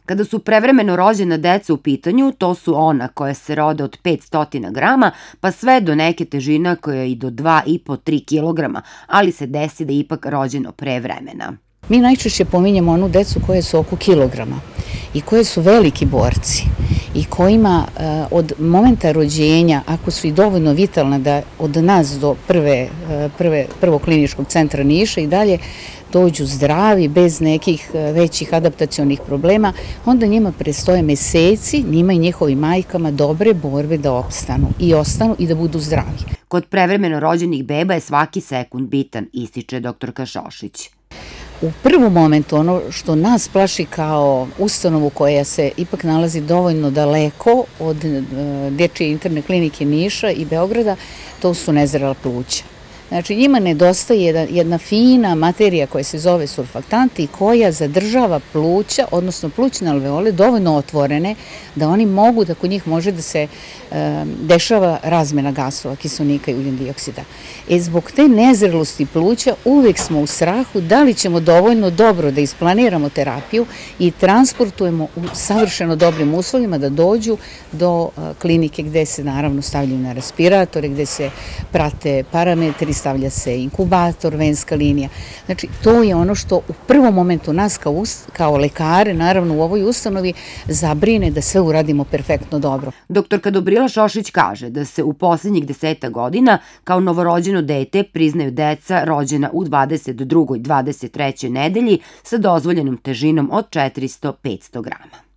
Kada su prevremeno rođena deca u pitanju, to su ona koja se rode od 500 grama, pa sve do neke težina koja je i do 2,5–3 kilograma, ali se desi da je ipak rođeno pre vremena. Mi najčešće pominjemo onu decu koje su oko kilograma i koje su veliki borci i kojima od momenta rođenja, ako su i dovoljno vitalne da od nas do prvog kliničkog centra Niša i dalje dođu zdravi, bez nekih većih adaptacionih problema, onda njima prestoje meseci, njima i njihovim majkama dobre borbe da opstanu i ostanu i da budu zdravi. Kod prevremeno rođenih beba je svaki sekund bitan, ističe doktorka Šošić. U prvom momentu ono što nas plaši kao ustanovu koja se ipak nalazi dovoljno daleko od Dečije interne klinike Niša i Beograda, to su nezrela pluća. Znači njima nedostaje jedna fina materija koja se zove surfaktant i koja zadržava pluća, odnosno plućne alveole dovoljno otvorene da oni mogu, da kod njih može da se dešava razmena gasova, kiselnika i ugljen dioksida. Zbog te nezrelosti pluća uvek smo u strahu da li ćemo dovoljno dobro da isplaniramo terapiju i transportujemo u savršeno dobrim uslovima da dođu do klinike gde se naravno stavljaju na respiratore, gde se prate parametri, stavlja se inkubator, venska linija. Znači, to je ono što u prvom momentu nas kao lekare, naravno u ovoj ustanovi, zabrine da sve uradimo perfektno dobro. Doktorka Dobrila Šošić kaže da se u poslednjih 10 godina kao novorođeno dete priznaju deca rođena u 22. i 23. nedelji sa dozvoljenom težinom od 400–500 grama.